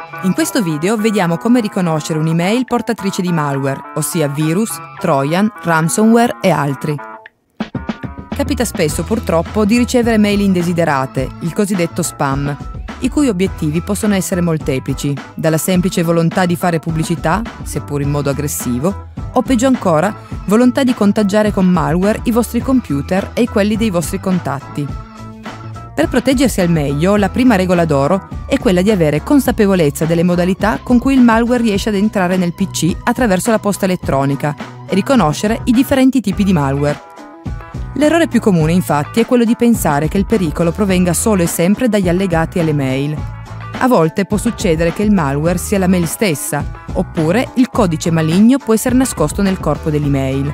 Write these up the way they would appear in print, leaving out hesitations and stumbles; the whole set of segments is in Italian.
In questo video vediamo come riconoscere un'email portatrice di malware, ossia virus, trojan, ransomware e altri. Capita spesso purtroppo di ricevere mail indesiderate, il cosiddetto spam, i cui obiettivi possono essere molteplici, dalla semplice volontà di fare pubblicità, seppur in modo aggressivo, o peggio ancora, volontà di contagiare con malware i vostri computer e quelli dei vostri contatti. Per proteggersi al meglio, la prima regola d'oro è quella di avere consapevolezza delle modalità con cui il malware riesce ad entrare nel PC attraverso la posta elettronica e riconoscere i differenti tipi di malware. L'errore più comune, infatti, è quello di pensare che il pericolo provenga solo e sempre dagli allegati alle mail. A volte può succedere che il malware sia la mail stessa, oppure il codice maligno può essere nascosto nel corpo dell'email.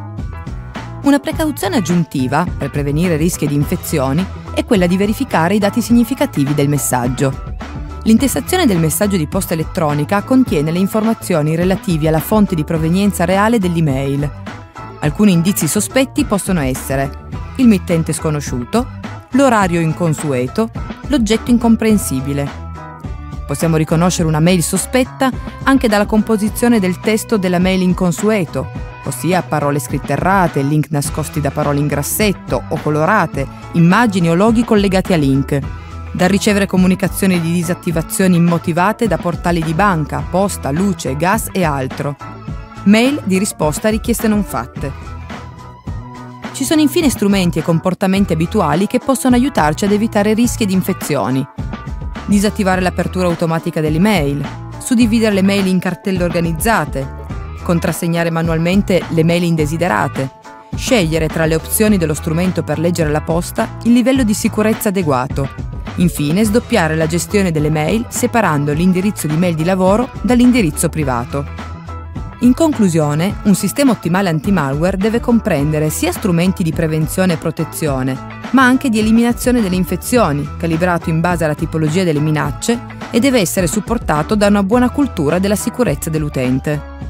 Una precauzione aggiuntiva, per prevenire rischi di infezioni, è quella di verificare i dati significativi del messaggio. L'intestazione del messaggio di posta elettronica contiene le informazioni relative alla fonte di provenienza reale dell'email. Alcuni indizi sospetti possono essere il mittente sconosciuto, l'orario inconsueto, l'oggetto incomprensibile. Possiamo riconoscere una mail sospetta anche dalla composizione del testo della mail inconsueto, ossia parole scritte errate, link nascosti da parole in grassetto o colorate, immagini o loghi collegati a link, da ricevere comunicazioni di disattivazioni immotivate da portali di banca, posta, luce, gas e altro, mail di risposta a richieste non fatte. Ci sono infine strumenti e comportamenti abituali che possono aiutarci ad evitare rischi di infezioni. Disattivare l'apertura automatica delle mail, suddividere le mail in cartelle organizzate, contrassegnare manualmente le mail indesiderate, scegliere tra le opzioni dello strumento per leggere la posta il livello di sicurezza adeguato, infine sdoppiare la gestione delle mail separando l'indirizzo di mail di lavoro dall'indirizzo privato. In conclusione, un sistema ottimale anti-malware deve comprendere sia strumenti di prevenzione e protezione, ma anche di eliminazione delle infezioni, calibrato in base alla tipologia delle minacce, e deve essere supportato da una buona cultura della sicurezza dell'utente.